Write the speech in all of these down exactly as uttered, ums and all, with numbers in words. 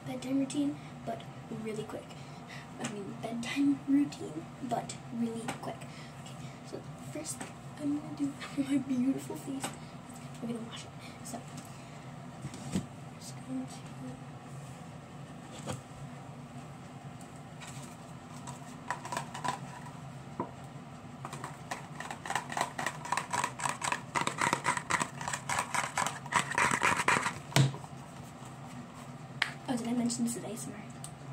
bedtime routine, but really quick. I mean, bedtime routine, but really quick. Okay, so first I'm gonna do my beautiful face. We're gonna wash it. So, I'm just going to. Oh, did I mention this is A S M R?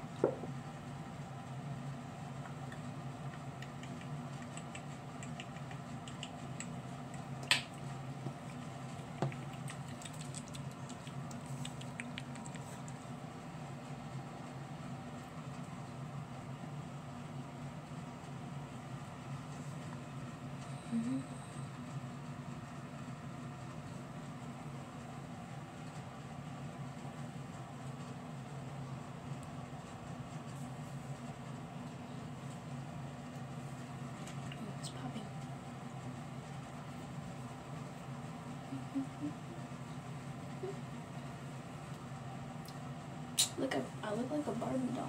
Mm-hmm. It's popping. Look, I, I look like a Barbie doll.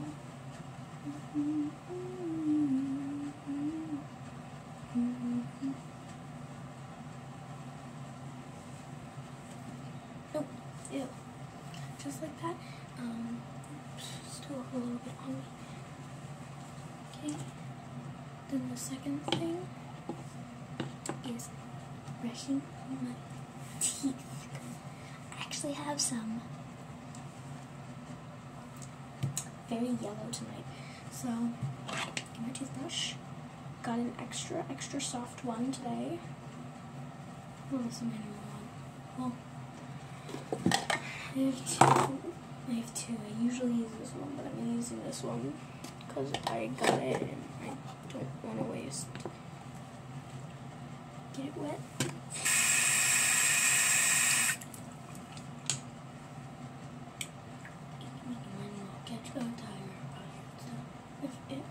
Oh, ew. Just like that. Um, still a little bit on me. Okay. Then the second thing is brushing my teeth. I actually have some very yellow tonight. So, get my toothbrush. Got an extra, extra soft one today. Oh, this is a manual one. Well, I have two. I have two. I usually use this one, but I'm using this one because I got it and I don't want to waste. Get it wet. Catch a tire. If it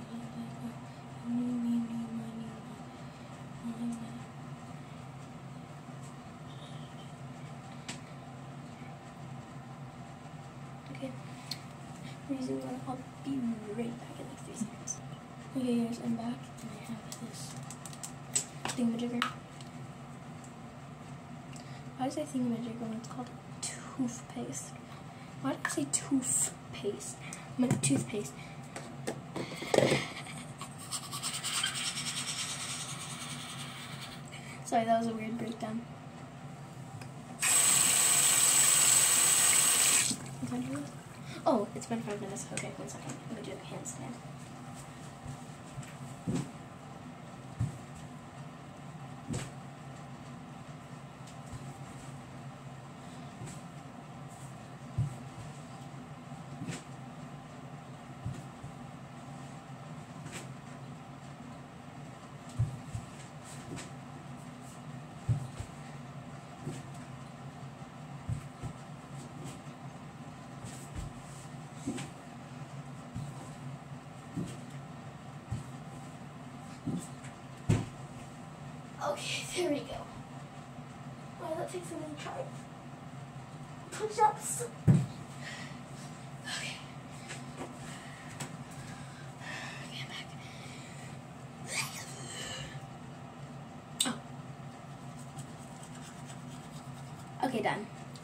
okay. I'm using one. I'll be right back in like three seconds. Okay, guys, I'm back and I have this thingamajigger. Why did I say thingamajigger when it's called toothpaste? Why did I say toothpaste? I meant toothpaste. Sorry, that was a weird breakdown. Oh, it's been five minutes. Okay, one second. I'm gonna do the handstand. Okay, there we go. Wow, that takes a minute to try. Push-ups. Okay. Okay, I'm back. Oh. Okay, done.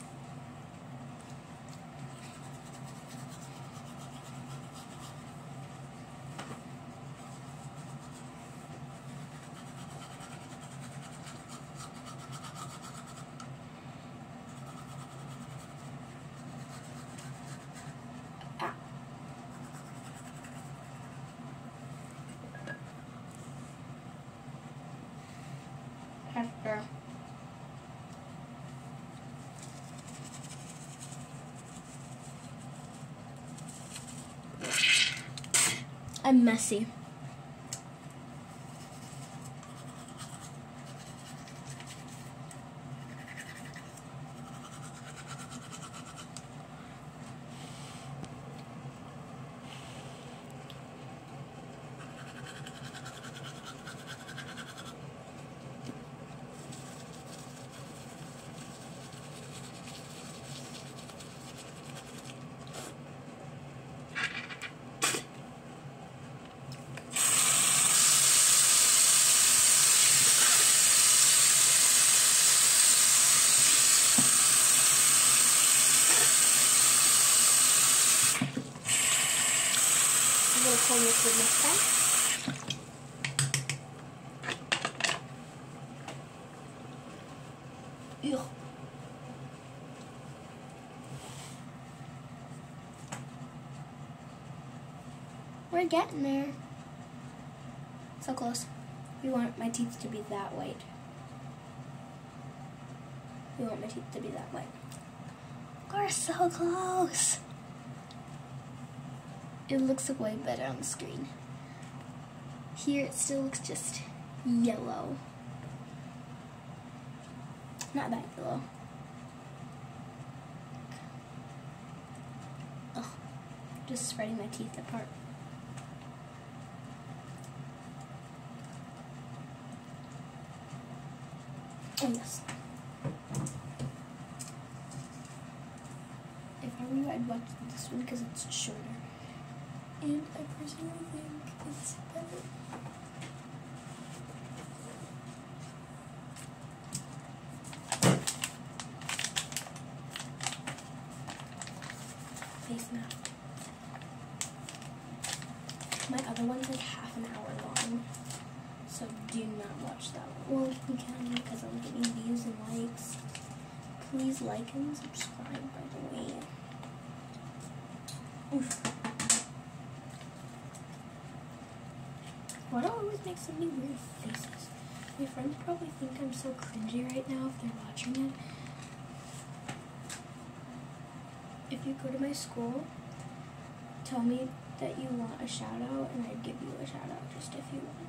After I'm messy. silicone liquid next time. Ew. We're getting there. So close. We want my teeth to be that white. We want my teeth to be that white. We're so close. It looks way better on the screen. Here it still looks just yellow. Not that yellow. Ugh. Just spreading my teeth apart. Oh yes. If I were you, I'd watch this one because it's shorter. And I personally think it's better. Face mask. My other one's like half an hour long, so do not watch that one. Well, you can because I'm getting views and likes. Please like and subscribe, by the way. Oof. Why do I always make so many weird faces? My friends probably think I'm so cringy right now if they're watching it. If you go to my school, tell me that you want a shout out and I'd give you a shout out just if you want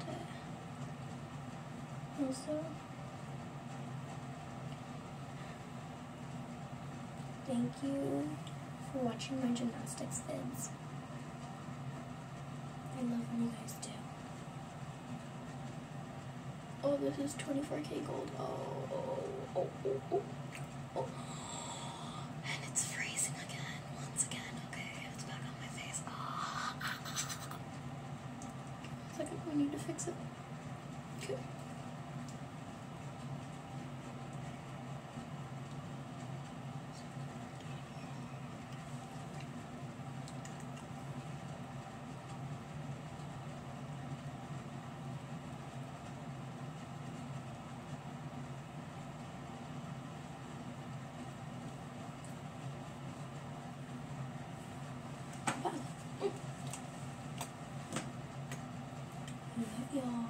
it. Also, thank you for watching my gymnastics vids. I love when you guys do. Oh, this is twenty-four K gold. Oh, oh, oh, oh, oh, oh. And it's freezing again, once again. Okay, it's back on my face. Oh. Second, we need to fix it. Okay. Love y'all.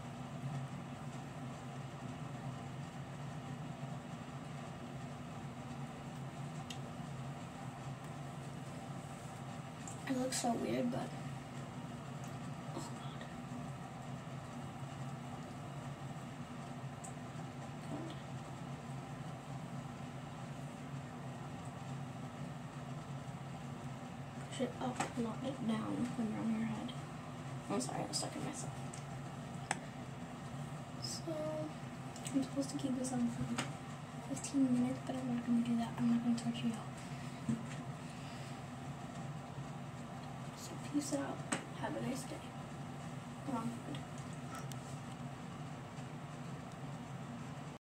It looks so weird, but oh god. God. Push it up, not it down when you're on your head. I'm sorry, I was stuck in myself. So, I'm supposed to keep this on for fifteen minutes, but I'm not going to do that. I'm not going to torture y'all. So, peace out. Have a nice day. Wrong foot.